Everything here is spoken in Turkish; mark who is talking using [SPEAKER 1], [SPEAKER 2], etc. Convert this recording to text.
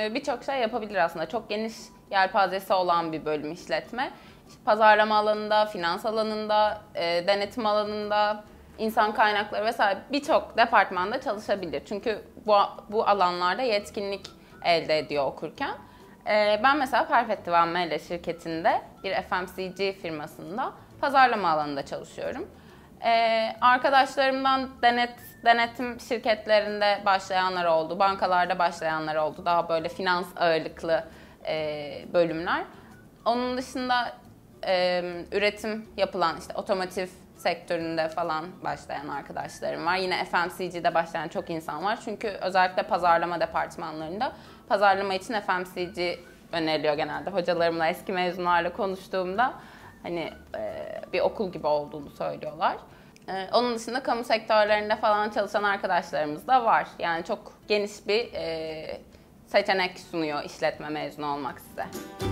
[SPEAKER 1] birçok şey yapabilir aslında. Çok geniş yelpazesi olan bir bölüm işletme. İşte pazarlama alanında, finans alanında, denetim alanında, insan kaynakları vesaire birçok departmanda çalışabilir. Çünkü bu alanlarda yetkinlik elde ediyor okurken. Ben mesela Perfect One Mele şirketinde bir FMCG firmasında pazarlama alanında çalışıyorum. Arkadaşlarımdan denetim şirketlerinde başlayanlar oldu, bankalarda başlayanlar oldu. Daha böyle finans ağırlıklı bölümler. Onun dışında üretim yapılan işte otomotiv sektöründe falan başlayan arkadaşlarım var. Yine FMCG'de başlayan çok insan var. Çünkü özellikle pazarlama departmanlarında pazarlama için FMCG öneriliyor genelde. Hocalarımla, eski mezunlarla konuştuğumda hani bir okul gibi olduğunu söylüyorlar. Onun dışında kamu sektörlerinde falan çalışan arkadaşlarımız da var. Yani çok geniş bir seçenek sunuyor işletme mezunu olmak size.